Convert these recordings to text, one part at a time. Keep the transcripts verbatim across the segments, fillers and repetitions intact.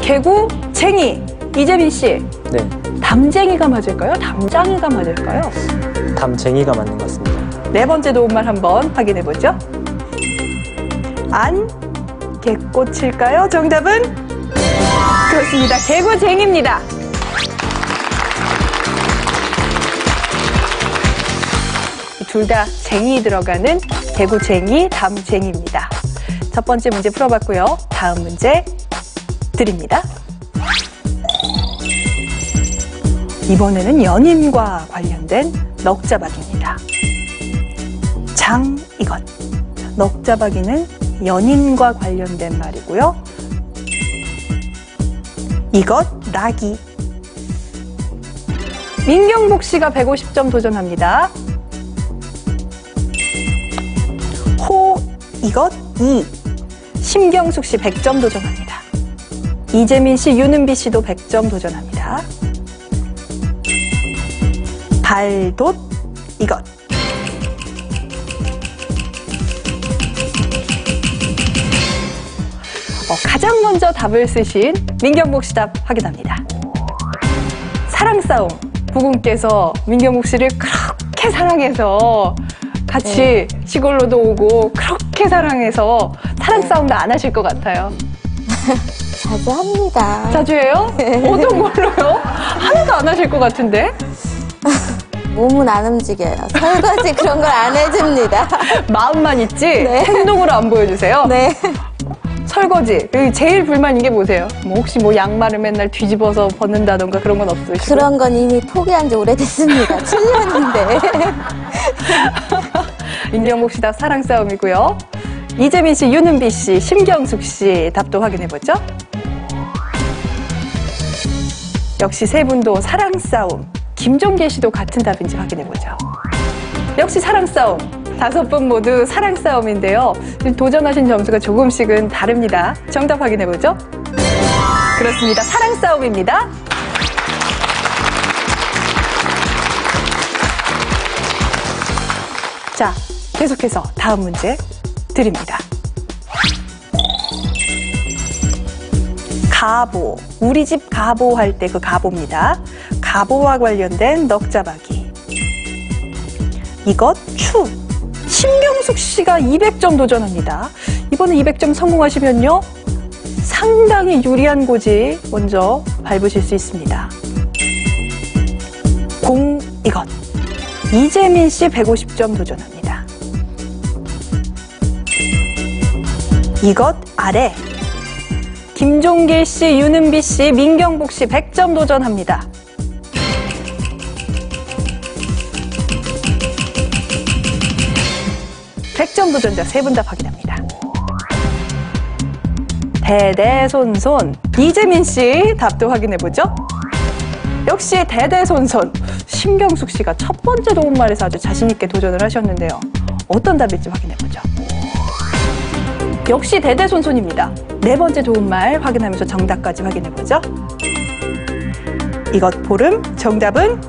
개구, 쟁이. 이재민 씨. 네. 담쟁이가 맞을까요? 담장이가 맞을까요? 담쟁이가 맞는 것 같습니다. 네 번째 도움말 한번 확인해 보죠. 안, 개꽃일까요? 정답은? 그렇습니다. 개구쟁이입니다. 둘 다 쟁이 들어가는 개구쟁이, 담쟁이입니다. 첫 번째 문제 풀어봤고요. 다음 문제 드립니다. 이번에는 연인과 관련된 넉자박입니다. 장, 이것. 넉자박이는 연인과 관련된 말이고요. 이것, 락이. 민경복 씨가 백오십 점 도전합니다. 호, 이것, 이. 심경숙 씨 백 점 도전합니다. 이재민 씨, 윤은비 씨도 백 점 도전합니다. 발돛, 이것. 어, 가장 먼저 답을 쓰신 민경복 씨 답 확인합니다. 사랑싸움. 부군께서 민경복 씨를 그렇게 사랑해서 같이 네. 시골로도 오고 그렇게 사랑해서 사랑싸움도 안 하실 것 같아요. 자주 합니다. 자주 해요? 네. 어떤 걸로요? 하나도 안 하실 것 같은데? 몸은 안 움직여요. 설거지 그런 걸 안 해줍니다. 마음만 있지? 네. 행동으로 안 보여주세요? 네. 설거지. 제일 불만인 게 뭐세요? 뭐 혹시 뭐 양말을 맨날 뒤집어서 벗는다던가 그런 건 없으시고? 그런 건 이미 포기한 지 오래됐습니다. 칠 년인데. 민경복 씨 답 사랑싸움이고요. 이재민 씨, 윤은비 씨, 심경숙 씨 답도 확인해보죠. 역시 세 분도 사랑싸움. 김종계 씨도 같은 답인지 확인해보죠. 역시 사랑싸움. 다섯 분 모두 사랑싸움인데요. 지금 도전하신 점수가 조금씩은 다릅니다. 정답 확인해보죠. 그렇습니다. 사랑싸움입니다. 자, 계속해서 다음 문제 드립니다. 가보. 우리 집 가보 할 때 그 가보입니다. 가보와 관련된 넉자박이. 이것, 추. 심경숙 씨가 이백 점 도전합니다. 이번에 이백 점 성공하시면요. 상당히 유리한 고지 먼저 밟으실 수 있습니다. 공, 이것. 이재민 씨 백오십 점 도전합니다. 이것, 아래. 김종길 씨, 윤은비 씨, 민경복 씨 백 점 도전합니다. 백 점 도전자 세 분 다 확인합니다. 대대손손. 이재민 씨 답도 확인해보죠. 역시 대대손손. 심경숙 씨가 첫 번째 도움말에서 아주 자신있게 도전을 하셨는데요. 어떤 답일지 확인해보죠. 역시 대대손손입니다. 네 번째 도움말 확인하면서 정답까지 확인해보죠. 이것 보름. 정답은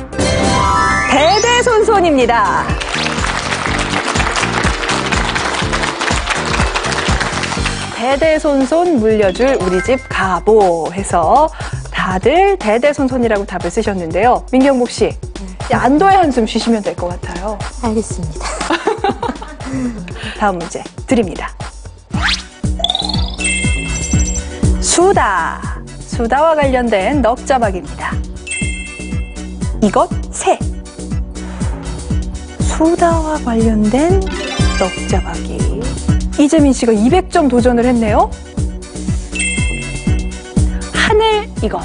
대대손손입니다. 대대손손 물려줄 우리 집 가보 해서 다들 대대손손이라고 답을 쓰셨는데요. 민경복 씨, 안도의 한숨 쉬시면 될 것 같아요. 알겠습니다. 다음 문제 드립니다. 수다. 수다와 관련된 넉자박입니다. 이것, 새. 수다와 관련된 넉자박이. 이재민 씨가 이백 점 도전을 했네요. 하늘, 이것.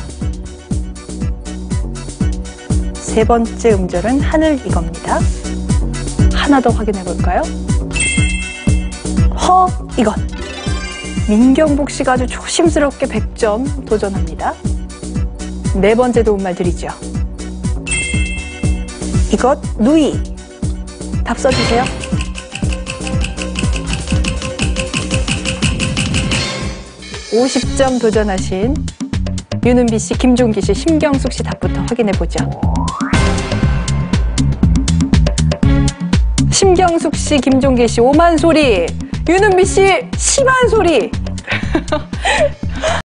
세 번째 음절은 하늘, 이겁니다. 하나 더 확인해 볼까요? 허, 이것. 민경복 씨가 아주 조심스럽게 백 점 도전합니다. 네 번째 도움말 드리죠. 이것, 누이. 답 써주세요. 오십 점 도전하신 윤은비 씨, 김종기 씨, 심경숙 씨 답부터 확인해보죠. 심경숙 씨, 김종기 씨 오만 소리, 윤은비 씨 십만 소리.